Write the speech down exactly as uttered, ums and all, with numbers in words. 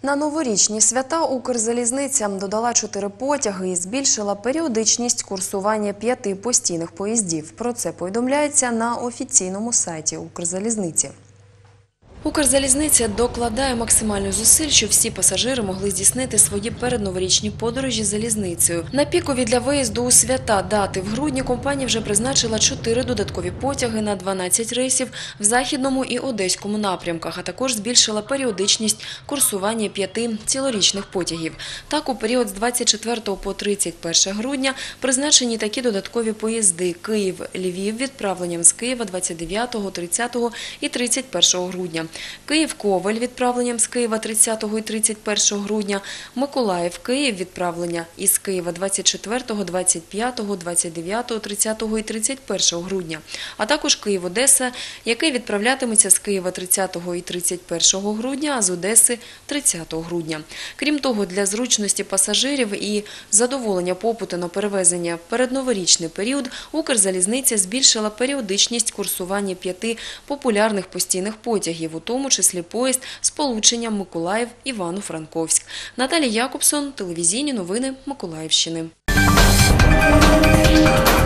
На новорічні свята Укрзалізниця додала чотири потяги і збільшила періодичність курсування п'яти постійних поїздів. Про це повідомляється на офіційному сайті Укрзалізниці. Укрзалізниця докладає максимальних зусиль, щоб всі пасажири могли здійснити свої передноворічні подорожі залізницею. На пікові для виїзду у свята дати в грудні компанія вже призначила чотири додаткові потяги на дванадцять рейсів в Західному і Одеському напрямках, а також збільшила періодичність курсування п'яти цілорічних потягів. Так, у період з двадцять четвертого по тридцять перше грудня призначені такі додаткові поїзди: Київ-Львів відправленням з Києва двадцять дев'ятого, тридцятого і тридцять першого грудня. Київ-Ковель відправленням з Києва тридцятого і тридцять першого грудня, Миколаїв-Київ відправлення із Києва двадцять четвертого, двадцять п'ятого, двадцять дев'ятого, тридцятого і тридцять першого грудня, а також Київ-Одеса, який відправлятиметься з Києва тридцятого і тридцять першого грудня, а з Одеси тридцятого грудня. Крім того, для зручності пасажирів і задоволення попиту на перевезення передноворічний період Укрзалізниця збільшила періодичність курсування п'яти популярних постійних потягів, у тому числі поїзд з полученням Миколаїв-Івано-Франковськ. Наталія Якобсон, телевізійні новини Миколаївщини.